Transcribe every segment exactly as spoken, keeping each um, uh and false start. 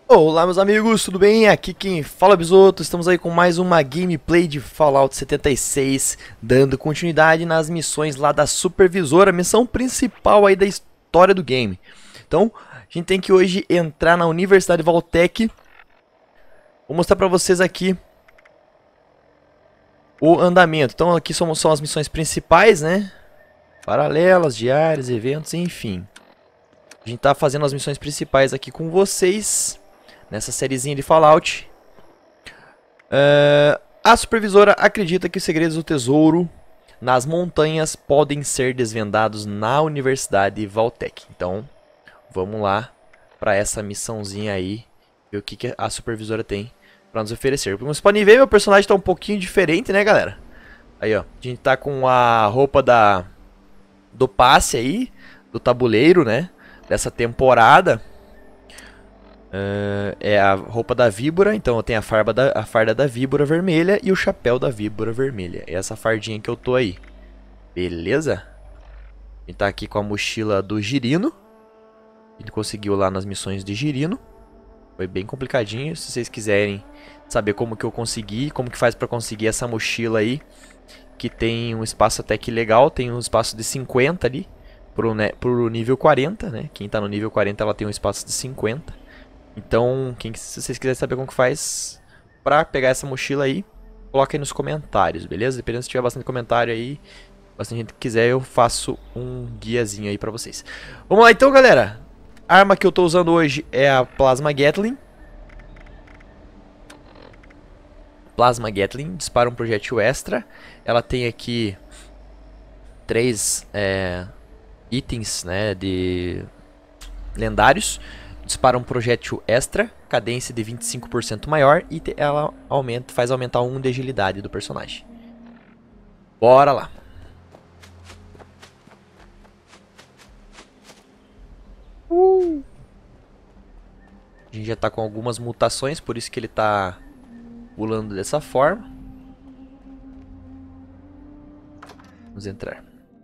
Olá meus amigos, tudo bem? Aqui quem fala é Bisoto, estamos aí com mais uma gameplay de Fallout setenta e seis, dando continuidade nas missões lá da Supervisora, a missão principal aí da história do game. Então, a gente tem que hoje entrar na Universidade Vault-Tec. Vou mostrar pra vocês aqui o andamento. Então aqui são, são as missões principais, né? Paralelas, diárias, eventos, enfim. A gente tá fazendo as missões principais aqui com vocês nessa sériezinha de Fallout. Uh, a supervisora acredita que os segredos do tesouro nas montanhas podem ser desvendados na Universidade Vault-Tec. Então, vamos lá para essa missãozinha aí, ver o que, que a supervisora tem para nos oferecer. Como vocês podem ver, meu personagem está um pouquinho diferente, né, galera? Aí, ó, a gente tá com a roupa da do passe aí, do tabuleiro, né, dessa temporada. Uh, é a roupa da víbora, então eu tenho a, farba da, a farda da víbora vermelha e o chapéu da víbora vermelha. É essa fardinha que eu tô aí. Beleza? A gente tá aqui com a mochila do Girino. A gente conseguiu lá nas missões de Girino. Foi bem complicadinho. Se vocês quiserem saber como que eu consegui, como que faz pra conseguir essa mochila aí, que tem um espaço até que legal, tem um espaço de cinquenta ali pro, né, pro nível quarenta, né? Quem tá no nível quarenta ela tem um espaço de cinquenta. Então, quem, se vocês quiserem saber como que faz pra pegar essa mochila aí, coloca aí nos comentários, beleza? Dependendo se tiver bastante comentário aí, bastante gente que quiser, eu faço um guiazinho aí pra vocês. Vamos lá então, galera. A arma que eu tô usando hoje é a Plasma Gatling. Plasma Gatling dispara um projétil extra. Ela tem aqui três é, itens, né, de lendários. Dispara um projétil extra, cadência de vinte e cinco por cento maior e ela aumenta, faz aumentar um de agilidade do personagem. Bora lá. Uh. A gente já tá com algumas mutações, por isso que ele tá pulando dessa forma. Vamos entrar.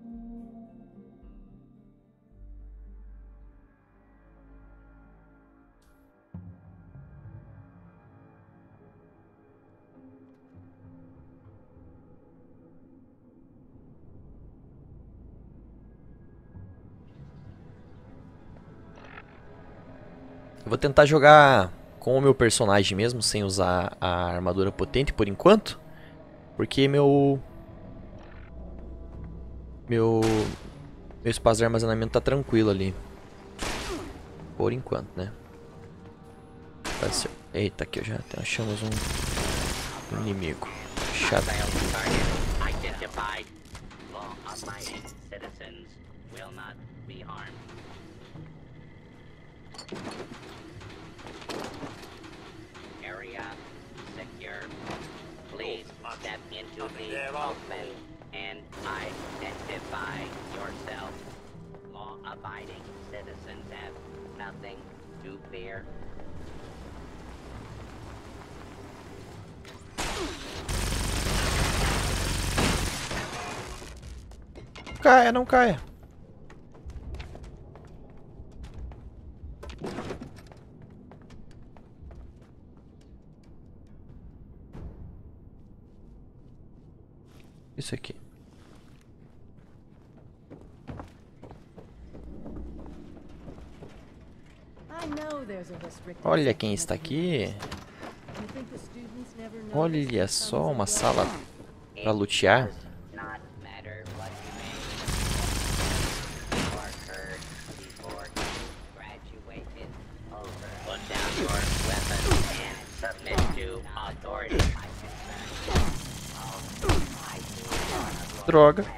Eu vou tentar jogar com o meu personagem mesmo, sem usar a armadura potente por enquanto. Porque meu... Meu... Meu espaço de armazenamento tá tranquilo ali. Por enquanto, né? Tá certo. Eita, aqui já achamos um inimigo. Chato. Step into the open and identify yourself. Law-abiding citizens have nothing to fear. Caia, não caia. Isso aqui. Olha quem está aqui. Olha só, uma sala para lutear. Droga.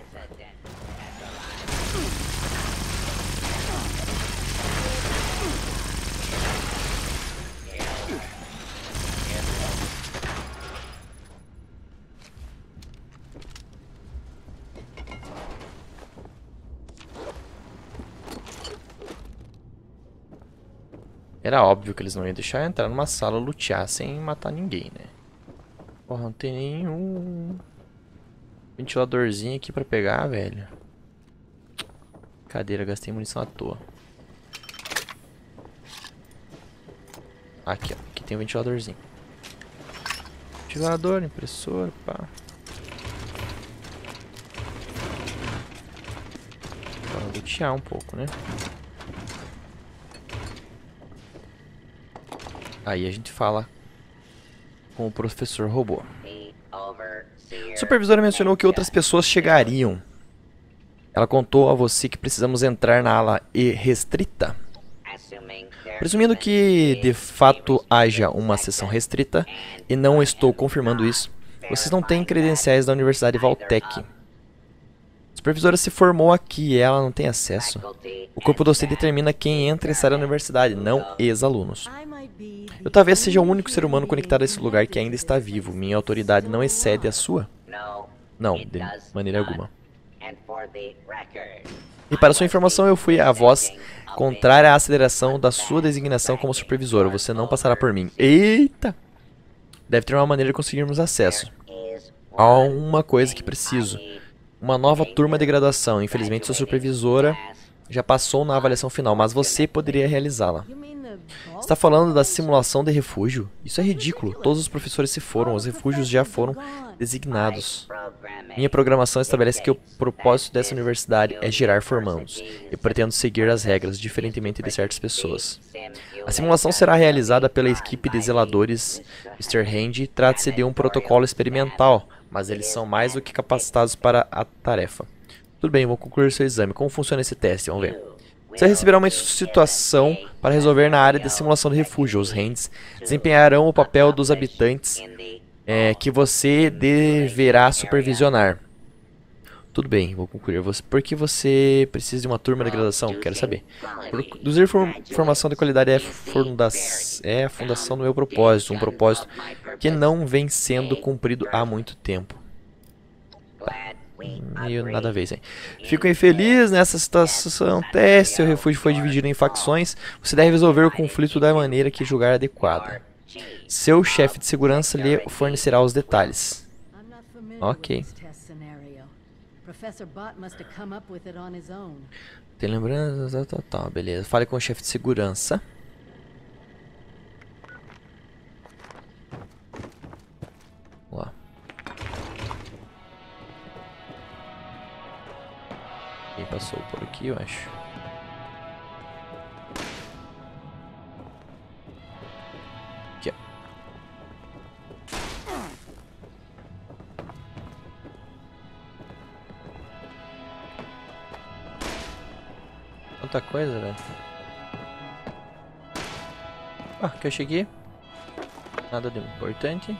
Era óbvio que eles não iam deixar eu entrar numa sala lutear sem matar ninguém, né? Porra, não tem nenhum ventiladorzinho aqui pra pegar, velho. Cadeira, gastei munição à toa. Aqui, ó. Aqui tem um ventiladorzinho. Ventilador, impressora, pá. Vou lutear um pouco, né? Aí a gente fala com o professor robô. A supervisora mencionou que outras pessoas chegariam. Ela contou a você que precisamos entrar na ala E restrita. Presumindo que de fato haja uma seção restrita, e não estou confirmando isso, vocês não têm credenciais da Universidade Valtech. A supervisora se formou aqui e ela não tem acesso. O corpo docente determina quem entra e sai da universidade, não ex-alunos. Eu talvez seja o único ser humano conectado a esse lugar que ainda está vivo. Minha autoridade não excede a sua? Não, de maneira alguma. E para sua informação, eu fui a voz contrária à aceleração da sua designação como supervisora. Você não passará por mim. Eita! Deve ter uma maneira de conseguirmos acesso. Há uma coisa que preciso. Uma nova turma de graduação. Infelizmente, sua supervisora já passou na avaliação final, mas você poderia realizá-la. Está falando da simulação de refúgio? Isso é ridículo. Todos os professores se foram. Os refúgios já foram designados. Minha programação estabelece que o propósito dessa universidade é gerar formandos. E pretendo seguir as regras, diferentemente de certas pessoas. A simulação será realizada pela equipe de zeladores mister Hand. Trata-se de um protocolo experimental, mas eles são mais do que capacitados para a tarefa. Tudo bem, vou concluir seu exame. Como funciona esse teste? Vamos ver. Você receberá uma situação para resolver na área de simulação de refúgio. Os Hands desempenharão o papel dos habitantes é, que você deverá supervisionar. Tudo bem, vou concluir. Você, por que você precisa de uma turma de graduação? Quero saber. Produzir formação de qualidade é, funda é a fundação do meu propósito. Um propósito que não vem sendo cumprido há muito tempo. Meio nada a ver, hein? Fico infeliz nessa situação. Teste. Seu refúgio foi dividido em facções. Você deve resolver o conflito da maneira que julgar adequada. Seu chefe de segurança lhe fornecerá os detalhes. Ok. Tem lembrança? Tá, tá, tá, beleza. Fale com o chefe de segurança. Vamos lá. Quem passou por aqui, eu acho. Aqui, ó. Quanta coisa, velho. Ah, que eu cheguei. Nada de importante.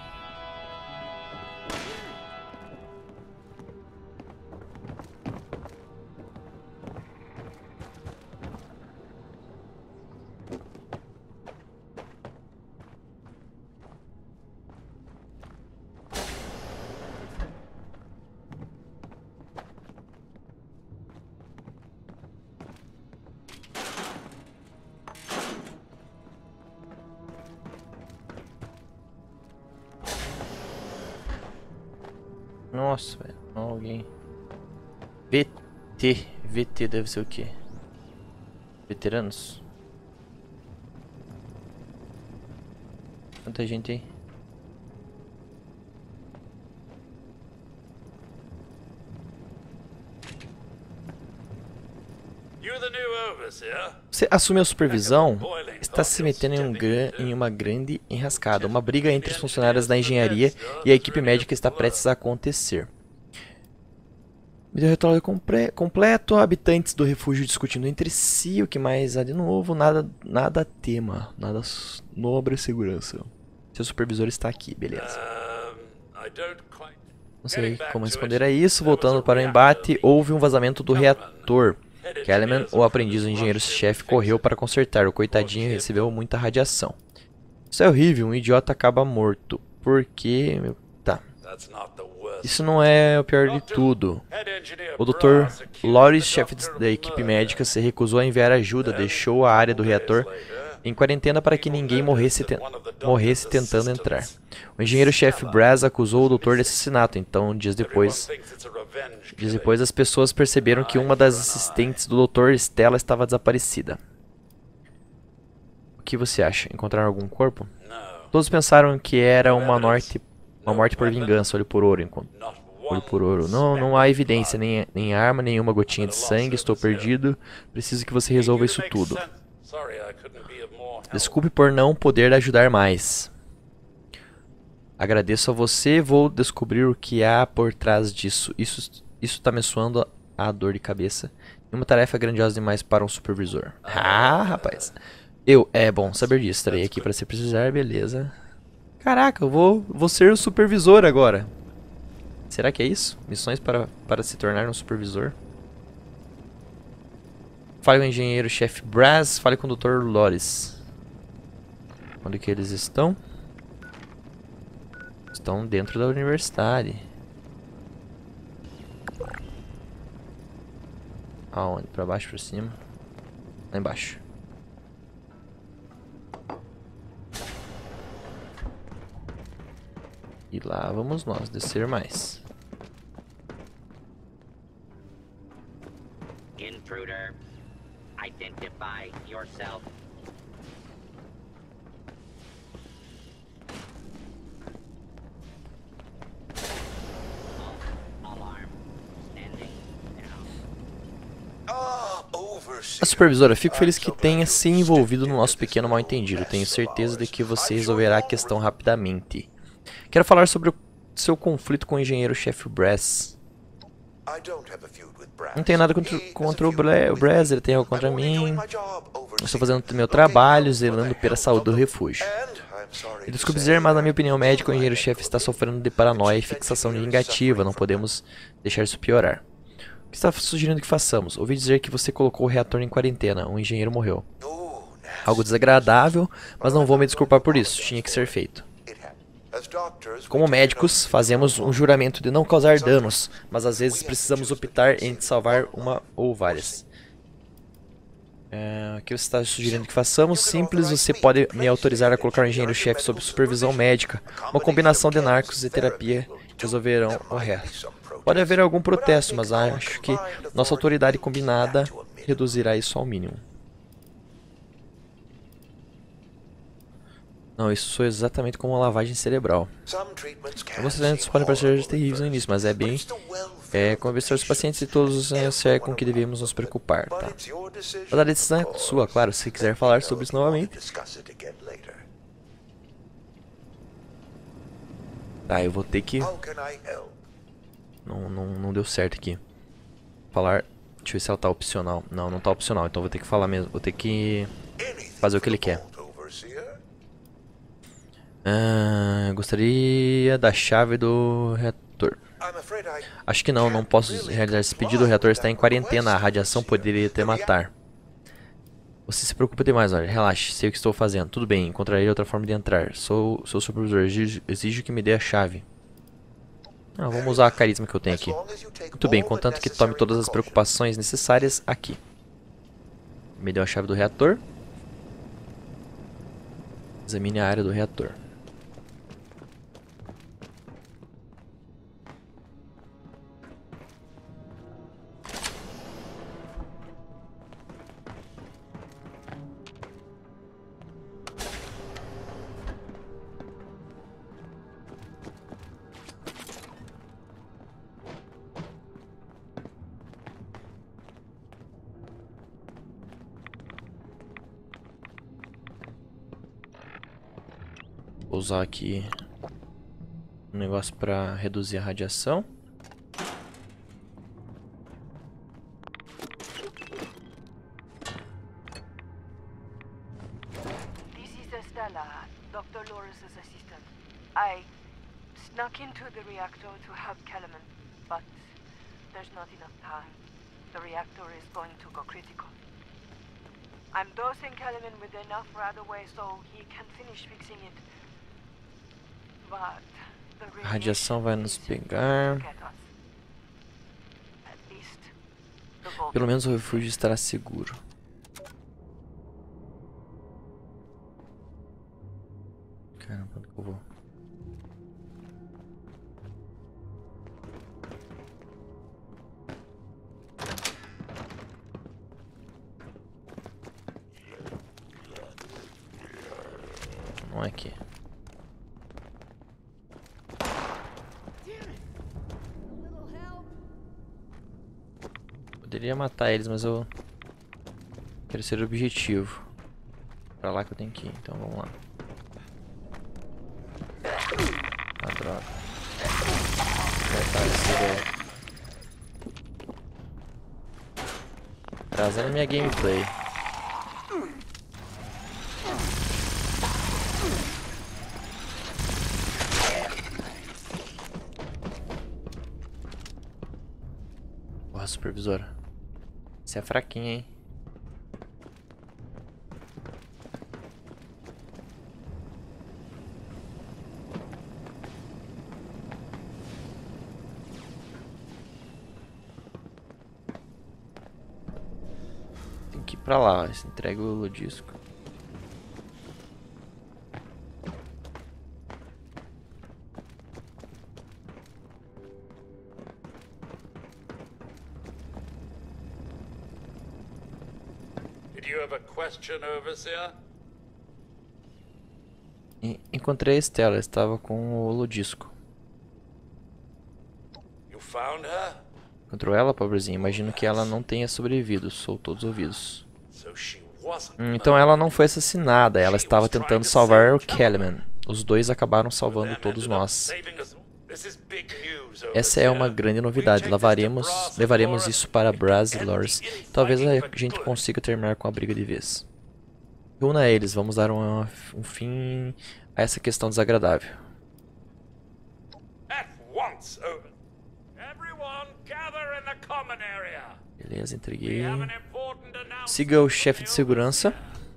Nossa, velho. Alguém. V T. V T deve ser o quê? Veteranos? Quanta gente aí? Você assume a supervisão, está se metendo em, um gran, em uma grande enrascada. Uma briga entre os funcionários da engenharia e a equipe médica está prestes a acontecer. Me deu relatório compre, completo. Habitantes do refúgio discutindo entre si. O que mais há de novo? Nada, nada tema. Nada nobre segurança. Seu supervisor está aqui, beleza. Não sei como responder a isso. Voltando para o embate, houve um vazamento do reator. Kellerman, o aprendiz do engenheiro-chefe, correu para consertar. O coitadinho recebeu muita radiação. Isso é horrível, um idiota acaba morto. Por quê? Meu... Tá. Isso não é o pior de tudo. O doutor Loris, chefe da equipe médica, se recusou a enviar ajuda. Deixou a área do reator em quarentena para que ninguém morresse, te... morresse tentando entrar. O engenheiro-chefe Brass acusou o doutor de assassinato. Então, dias depois... Dias depois, as pessoas perceberam que uma das assistentes do doutor Stella estava desaparecida. que você acha? Encontraram algum corpo? Todos pensaram que era uma morte, uma morte por vingança, olho por olho. Olho por olho. Não, não há evidência, nem, nem arma, nenhuma gotinha de sangue. Estou perdido. Preciso que você resolva isso tudo. Desculpe por não poder ajudar mais. Agradeço a você. Vou descobrir o que há por trás disso. Isso, isso tá me soando a dor de cabeça. Uma tarefa grandiosa demais para um supervisor. Ah, rapaz. Eu, é bom saber disso. Estarei aqui para se precisar, beleza. Caraca, eu vou, vou ser o supervisor agora. Será que é isso? Missões para, para se tornar um supervisor? Fale com o engenheiro-chefe Brass. Fale com o doutor Loris. Onde que eles estão? Estão dentro da universidade. Aonde? Pra baixo, pra cima? Lá embaixo. E lá vamos nós descer mais. Intruder, identify yourself. Alarm. Standing down. A supervisora, fico feliz que tenha se envolvido no nosso pequeno mal-entendido. Tenho certeza de que você resolverá a questão rapidamente. Quero falar sobre o seu conflito com o engenheiro-chefe Brass. Não tenho nada contra, contra o, Bla o Brass, ele tem algo contra mim. Eu estou fazendo meu trabalho, zelando pela saúde do refúgio. E desculpe dizer, mas na minha opinião médica, o engenheiro-chefe está sofrendo de paranoia e fixação negativa. Não podemos deixar isso piorar. O que está sugerindo que façamos? Ouvi dizer que você colocou o reator em quarentena. Um engenheiro morreu. Algo desagradável, mas não vou me desculpar por isso. Tinha que ser feito. Como médicos, fazemos um juramento de não causar danos, mas às vezes precisamos optar entre salvar uma ou várias. É, o que você está sugerindo que façamos? Simples, você pode me autorizar a colocar o engenheiro-chefe sob supervisão médica. Uma combinação de narcos e terapia resolverão o resto. Pode haver algum protesto, mas acho que nossa autoridade combinada reduzirá isso ao mínimo. Não, isso soa exatamente como uma lavagem cerebral. Alguns tratamentos podem parecer terríveis no início, mas é bem... É convencer os pacientes de todos os sonhos é com que devemos nos preocupar, tá? Mas a decisão é sua, claro, se quiser falar sobre isso novamente. Tá, eu vou ter que... Não, não, não deu certo aqui. Falar... Deixa eu ver se ela tá opcional. Não, não tá opcional, então vou ter que falar mesmo. Vou ter que... fazer o que ele quer. Ah, gostaria da chave do reator. Acho que não, não posso realizar esse pedido. O reator está em quarentena, a radiação poderia te matar. Você se preocupa demais, olha, relaxe, sei o que estou fazendo. Tudo bem, encontrarei outra forma de entrar. Sou seu supervisor, exijo, exijo que me dê a chave. Ah, vamos usar a carisma que eu tenho aqui. Muito bem, contanto que tome todas as preocupações necessárias aqui. Me deu a chave do reator. Examine a área do reator. Vou usar aqui um negócio para reduzir a radiação. This is Estella, doutor Loris' assistant. I snuck into the reactor to help Kellerman, but there's not enough time. The reactor is going to go critical. I'm dosing Kellerman with enough right away so he can finish fixing it. But the A radiação vai nos pegar. Pelo menos o refúgio estará seguro. Caramba, onde que eu vou? Vamos aqui. Poderia matar eles, mas eu quero ser objetivo. Pra lá que eu tenho que ir, então vamos lá. Ah, droga. Vou matar esse velho. Trazendo minha gameplay. Porra, supervisora. Você é fraquinha, hein? Tem que ir pra lá, ó. Entrega o disco. You have a question, Overseer? E encontrei a Estela, estava com o holodisco. You found her? Encontrou ela, pobrezinha? Imagino que ela não tenha sobrevivido, sou todos ouvidos. So she wasn't. Hum, Então ela não foi assassinada, ela estava tentando salvar o Kellerman. Os dois acabaram salvando todos nós. Essa é uma grande novidade. Levaremos, levaremos isso para Braz e Loris. Talvez a gente consiga terminar com a briga de vez. Reúna eles, vamos dar um, um fim a essa questão desagradável. Beleza, entreguei. Siga o chefe de segurança.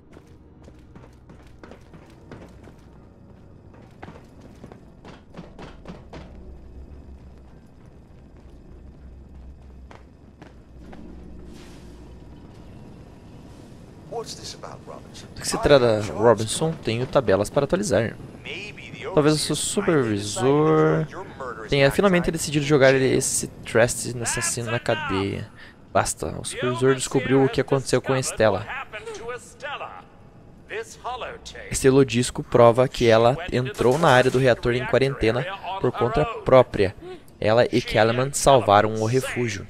Do que se trata, Robinson? Tenho tabelas para atualizar. Talvez o seu supervisor tenha finalmente decidido jogar esse Trust assassino na cadeia. Basta, o supervisor descobriu o que aconteceu com Estela. Esse holodisco prova que ela entrou na área do reator em quarentena por conta própria. Ela e Kellerman salvaram o refúgio.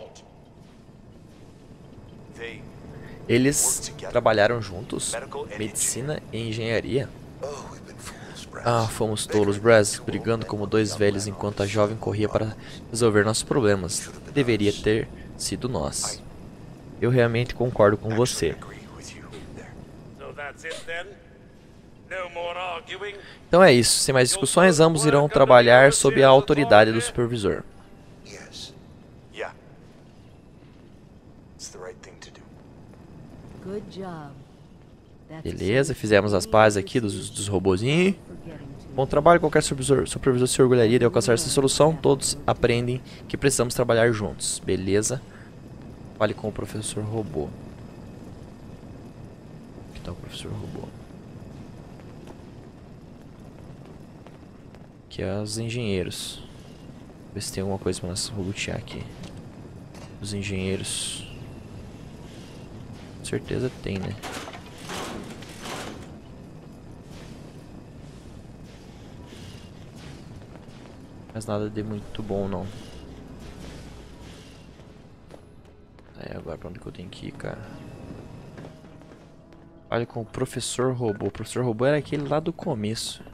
Eles trabalharam juntos? Medicina e engenharia? Ah, fomos tolos, Braz, brigando como dois velhos enquanto a jovem corria para resolver nossos problemas. Deveria ter sido nós. Eu realmente concordo com você. Então é isso, sem mais discussões, ambos irão trabalhar sob a autoridade do supervisor. Beleza, fizemos as pazes aqui dos, dos robozinhos. Bom trabalho, qualquer supervisor, supervisor se orgulharia de alcançar essa solução. Todos aprendem que precisamos trabalhar juntos. Beleza. Fale com o professor robô. Aqui está o professor robô. Aqui é os engenheiros. Ver se tem alguma coisa para nós lutear aqui. Os engenheiros. Com certeza tem, né? Mas nada de muito bom, não. Aí agora pra onde que eu tenho que ir, cara? Olha com o professor robô. O professor robô era aquele lá do começo.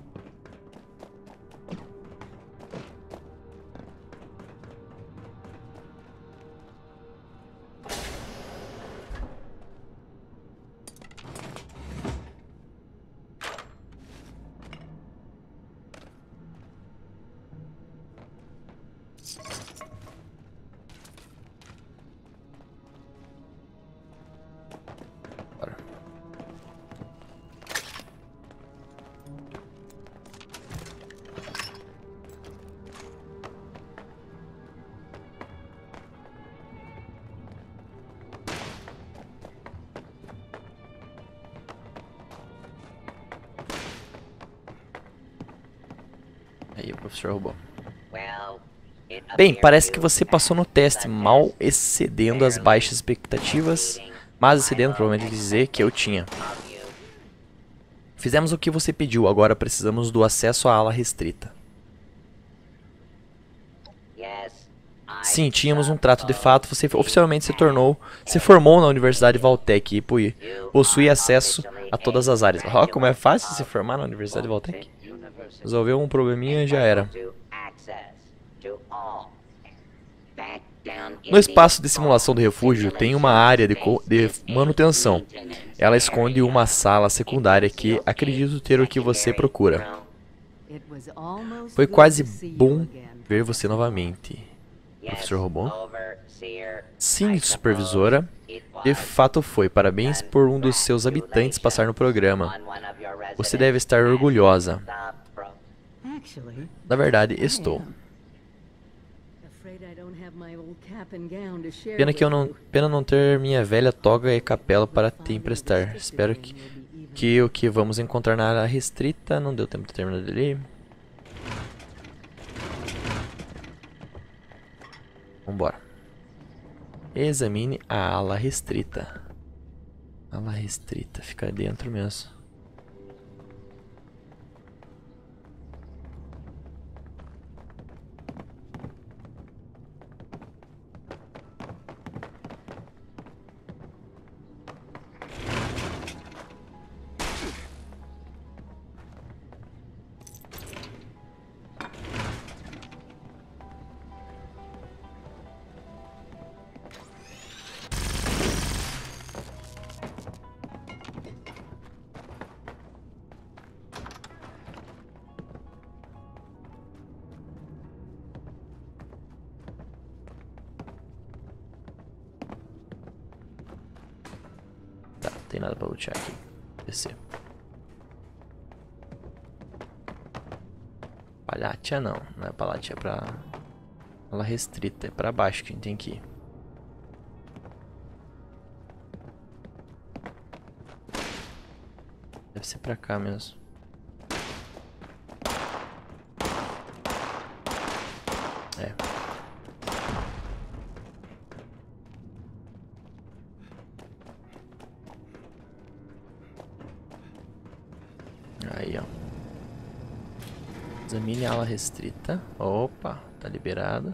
Aí o professor robô. Bem, parece que você passou no teste, mal excedendo as baixas expectativas, mas excedendo provavelmente dizer que eu tinha. Fizemos o que você pediu, agora precisamos do acesso à ala restrita. Yes, I Sim, tínhamos um trato de fato, você oficialmente se tornou, se formou na Universidade Valtech e pu- possui acesso a todas as áreas. Ó, como é fácil se formar na Universidade Valtech. Resolveu um probleminha e já era. to access to all. Back down in No espaço de simulação do refúgio tem uma área de, co- de manutenção. Ela esconde uma sala secundária que acredito ter o que você procura. Foi quase bom ver você novamente, professor Robô. Sim, supervisora. De fato foi. Parabéns por um dos seus habitantes passar no programa. Você deve estar orgulhosa. Na verdade, estou. Pena que eu não, pena não ter minha velha toga e capela para te emprestar. Espero que, que o que vamos encontrar na área restrita não deu tempo de terminar de ler. Vambora. Examine a ala restrita. Ala restrita, fica dentro mesmo. Tá, não tem nada pra lutear aqui. Descer. Palhatia não, não é palhatia, é pra... Ela restrita, é pra baixo que a gente tem que ir. Deve ser pra cá mesmo. É. Aí, ó. Examine a ala restrita. Opa, tá liberado.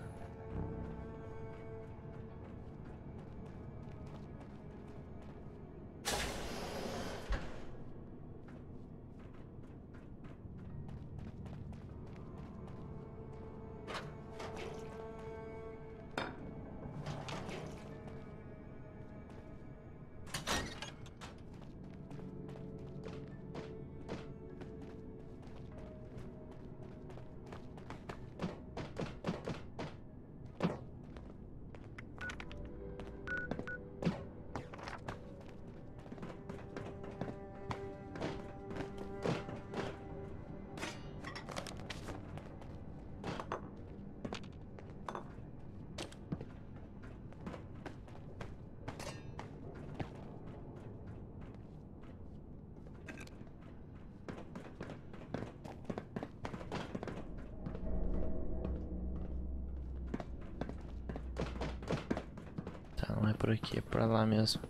Tá, não é por aqui, é pra lá mesmo.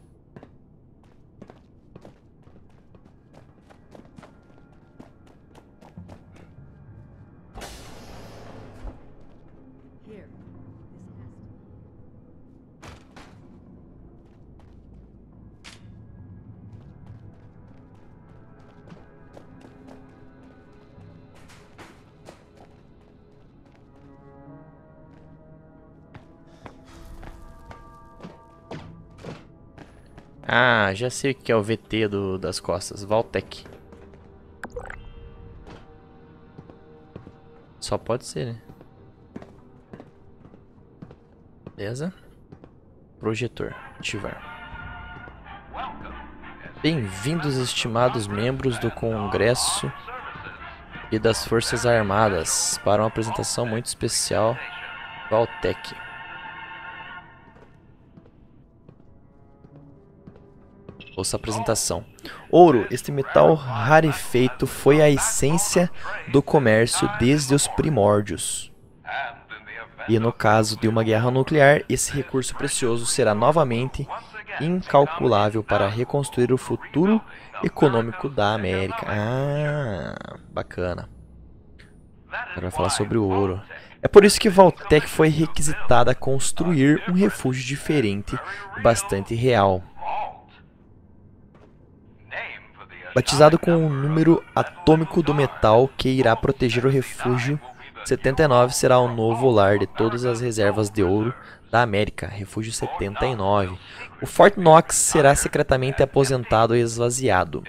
Ah, já sei o que é o V T do, das costas. Valtech. Só pode ser, né? Beleza. Projetor. Ativar. Bem-vindos, estimados membros do Congresso e das Forças Armadas, para uma apresentação muito especial Valtech. Ouça a apresentação. Ouro, este metal rarefeito foi a essência do comércio desde os primórdios. E no caso de uma guerra nuclear, esse recurso precioso será novamente incalculável para reconstruir o futuro econômico da América. Ah, bacana. Agora vai falar sobre o ouro. É por isso que Vault-Tec foi requisitada a construir um refúgio diferente e bastante real. Batizado com o número atômico do metal que irá proteger o refúgio, setenta e nove será o novo lar de todas as reservas de ouro da América, Refúgio setenta e nove. O Fort Knox será secretamente aposentado e esvaziado.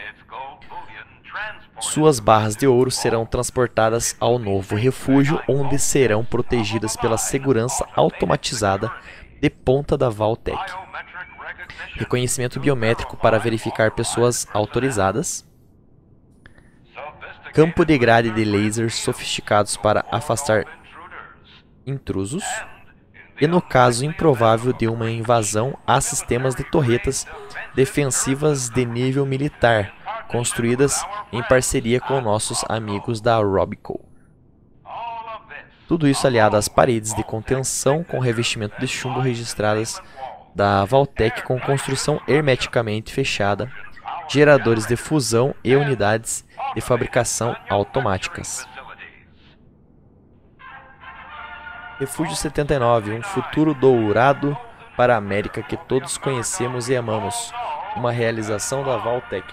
Suas barras de ouro serão transportadas ao novo refúgio, onde serão protegidas pela segurança automatizada de ponta da Vault-Tec. Reconhecimento biométrico para verificar pessoas autorizadas. Campo de grade de lasers sofisticados para afastar intrusos. E no caso improvável de uma invasão, há sistemas de torretas defensivas de nível militar, construídas em parceria com nossos amigos da Robico. Tudo isso aliado às paredes de contenção com revestimento de chumbo registradas da Vault-Tec com construção hermeticamente fechada, geradores de fusão e unidades de fabricação automáticas. Refúgio setenta e nove, um futuro dourado para a América que todos conhecemos e amamos. Uma realização da Vault-Tec.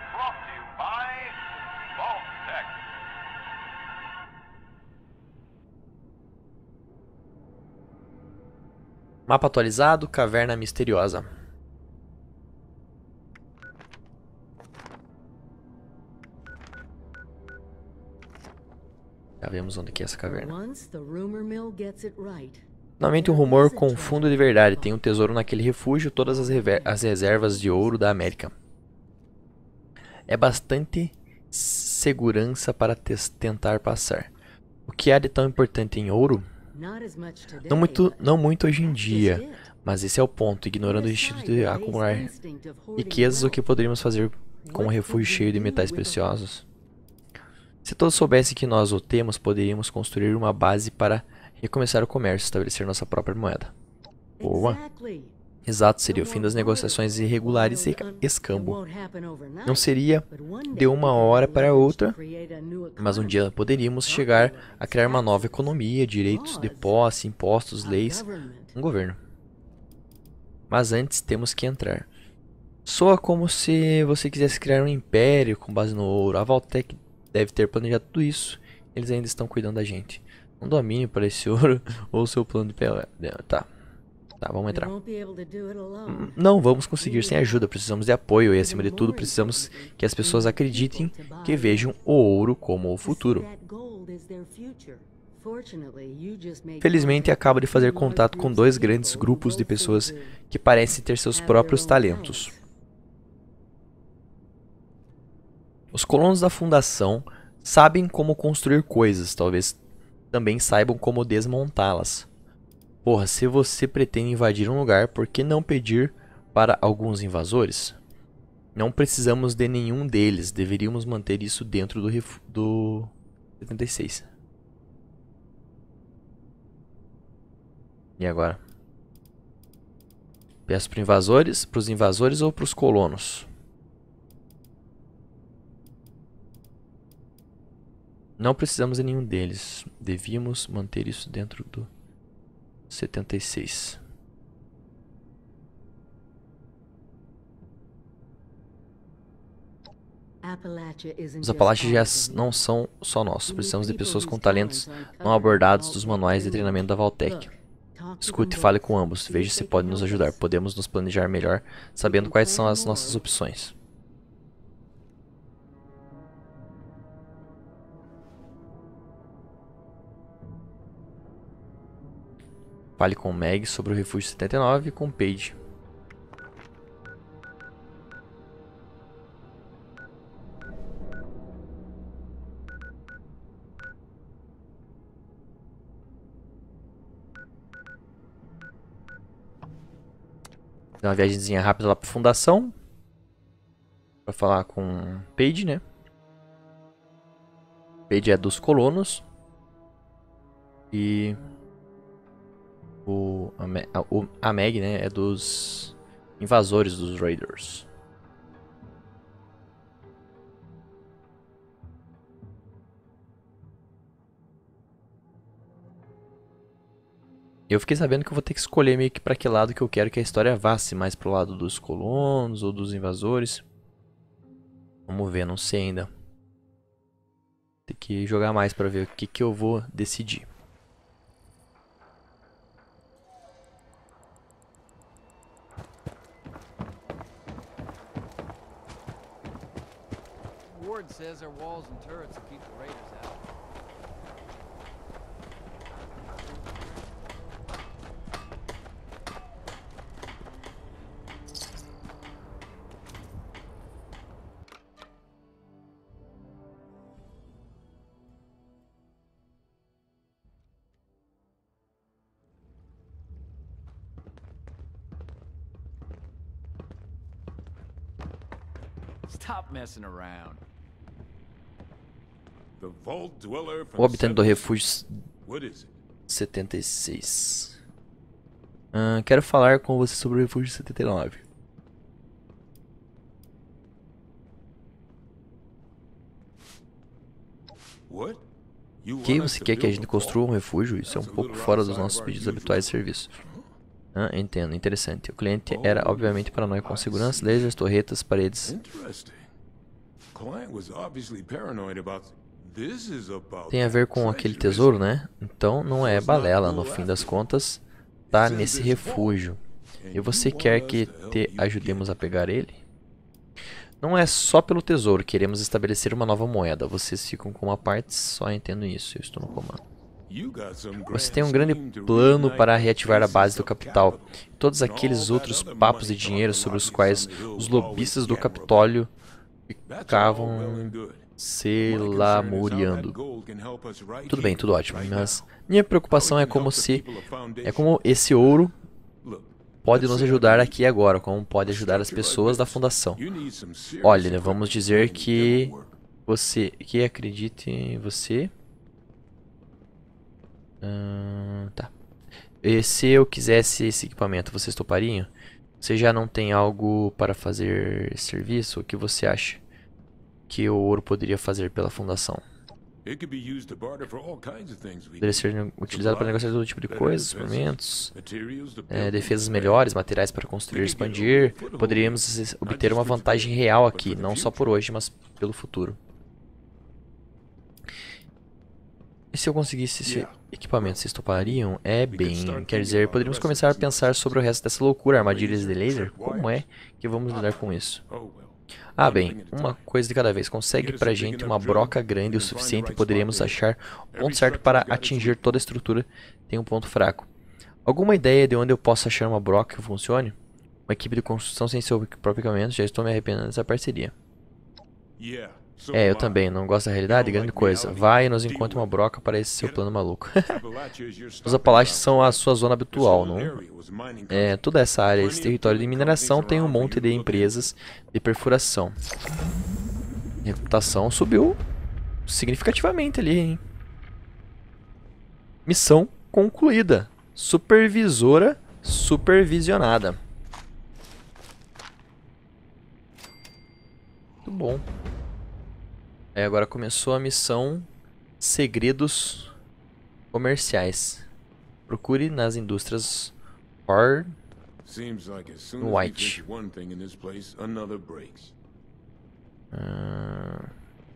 Mapa atualizado, caverna misteriosa. Já vemos onde que é essa caverna. Finalmente um rumor com fundo de verdade. Tem um tesouro naquele refúgio, todas as, as reservas de ouro da América. É bastante segurança para tentar passar. O que há de tão importante em ouro? Não muito, não muito hoje em dia, mas esse é o ponto, ignorando o instinto de acumular riquezas, o que poderíamos fazer com um refúgio cheio de metais preciosos? Se todos soubessem que nós o temos, poderíamos construir uma base para recomeçar o comércio e estabelecer nossa própria moeda. Boa! Exato, seria o fim das negociações irregulares e escambo. Não seria de uma hora para outra, mas um dia poderíamos chegar a criar uma nova economia, direitos de posse, impostos, leis, um governo. Mas antes temos que entrar. Soa como se você quisesse criar um império com base no ouro. A Vault-Tec deve ter planejado tudo isso. Eles ainda estão cuidando da gente. Um domínio para esse ouro ou seu plano de pele. Tá. Tá, vamos entrar. Não vamos conseguir sem ajuda, precisamos de apoio e, acima de tudo, precisamos que as pessoas acreditem que vejam o ouro como o futuro. Felizmente, acabo de fazer contato com dois grandes grupos de pessoas que parecem ter seus próprios talentos. Os colonos da Fundação sabem como construir coisas, talvez também saibam como desmontá-las. Porra, se você pretende invadir um lugar, por que não pedir para alguns invasores? Não precisamos de nenhum deles. Deveríamos manter isso dentro do, do setenta e seis. E agora? Peço para invasores, para os invasores ou para os colonos? Não precisamos de nenhum deles. Devíamos manter isso dentro do setenta e seis. Os Apalaches já não são só nossos. Precisamos de pessoas com talentos não abordados dos manuais de treinamento da Vault-Tec. Escute e fale com ambos. Veja se pode nos ajudar. Podemos nos planejar melhor, sabendo quais são as nossas opções. Fale com Meg sobre o Refúgio setenta e nove e com Paige. Dá uma viagemzinha rápida lá pra Fundação. Pra falar com Paige, né? Paige é dos colonos. E O, a, Me- a, o, a Meg, né, é dos invasores dos Raiders. Eu fiquei sabendo que eu vou ter que escolher meio que pra que lado que eu quero que a história vá, se mais pro lado dos colonos ou dos invasores. Vamos ver, não sei ainda. Tem que jogar mais pra ver o que que eu vou decidir. Ward says our walls and turrets will keep the raiders out. Stop messing around. The Vault Dweller O from habitante do seven- refúgio What is it? setenta e seis. Ah, quero falar com você sobre o refúgio setenta e nove. What? You Que want us você to quer que a build gente a construa um vault? refúgio? Isso é um That's a pouco little fora dos outside nossos of our pedidos usual habituais de serviço. Ah, entendo, interessante. O cliente era obviamente paranoico com segurança, lasers, torretas, paredes. Interesting. Client was obviously paranoid about this is about Tem a ver com aquele tesouro, né? Então não é balela, no fim das contas, tá nesse refúgio. E você quer que te ajudemos a pegar ele? Não é só pelo tesouro, queremos estabelecer uma nova moeda. Vocês ficam com uma parte, só entendo isso, eu estou no comando. Você tem um grande plano para reativar a base do capital. Todos aqueles outros papos de dinheiro sobre os quais os lobistas do Capitólio ficavam se lamuriando. Tudo bem, tudo ótimo, mas minha preocupação é como se é como esse ouro pode nos ajudar aqui e agora, como pode ajudar as pessoas da fundação. Olha, vamos dizer que você que acredite em você. Hum, tá. E se eu quisesse esse equipamento, vocês topariam? Você já não tem algo para fazer esse serviço? O que você acha que o ouro poderia fazer pela fundação? Poderia ser utilizado para negociar todo tipo de coisas, suplementos, é, defesas melhores, materiais para construir e expandir. Poderíamos obter uma vantagem real aqui, não só por hoje, mas pelo futuro. E se eu conseguisse esse equipamento, vocês topariam? É bem, quer dizer, poderíamos começar a pensar sobre o resto dessa loucura, armadilhas de laser? Como é que vamos lidar com isso? Ah, bem, uma coisa de cada vez. Consegue pra gente uma broca grande o suficiente e poderíamos achar o ponto certo para atingir toda a estrutura. Tem um ponto fraco. Alguma ideia de onde eu posso achar uma broca que funcione? Uma equipe de construção sem seu próprio equipamento? Já estou me arrependendo dessa parceria. É, eu também. Não gosto da realidade? Grande coisa. Vai e nos encontre uma broca para esse seu plano maluco. Os Apalaches são a sua zona habitual, não? É, toda essa área, esse território de mineração tem um monte de empresas de perfuração. Reputação subiu significativamente ali, hein? Missão concluída. Supervisora supervisionada. Muito bom. Aí agora começou a missão Segredos Comerciais. Procure nas indústrias Hard White. Ah,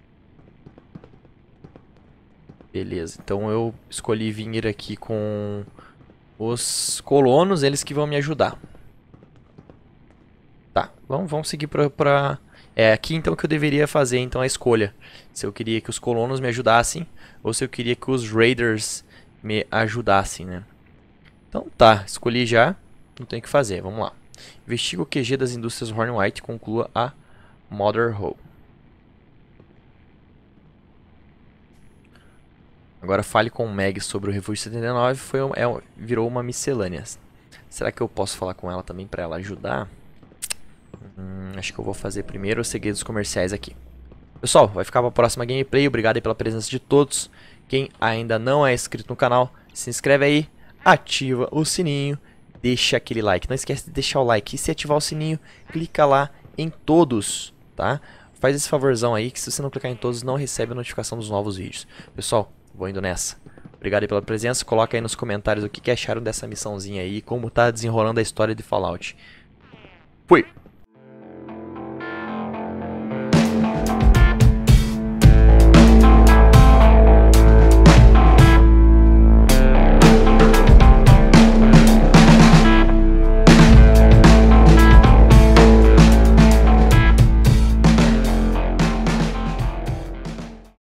beleza, então eu escolhi vir aqui com os colonos, eles que vão me ajudar. Tá, vamos, vamos seguir pra... pra... É aqui então que eu deveria fazer então a escolha. Se eu queria que os colonos me ajudassem ou se eu queria que os raiders me ajudassem, né? Então tá, escolhi já. Não tem o que fazer, vamos lá. Investiga o Q G das indústrias Horn White e conclua a Mother Hull. Agora fale com o Meg sobre o Refúgio setenta e nove. Foi, é, virou uma miscelânea. Será que eu posso falar com ela também para ela ajudar? Hum, acho que eu vou fazer primeiro os segredos comerciais aqui. Pessoal, vai ficar para a próxima gameplay. Obrigado aí pela presença de todos. Quem ainda não é inscrito no canal, se inscreve aí. ativa o sininho, deixa aquele like. Não esquece de deixar o like. E se ativar o sininho, clica lá em todos, tá? Faz esse favorzão aí, que se você não clicar em todos, não recebe a notificação dos novos vídeos. Pessoal, vou indo nessa. Obrigado aí pela presença. Coloca aí nos comentários o que, que acharam dessa missãozinha aí, como tá desenrolando a história de Fallout. Fui!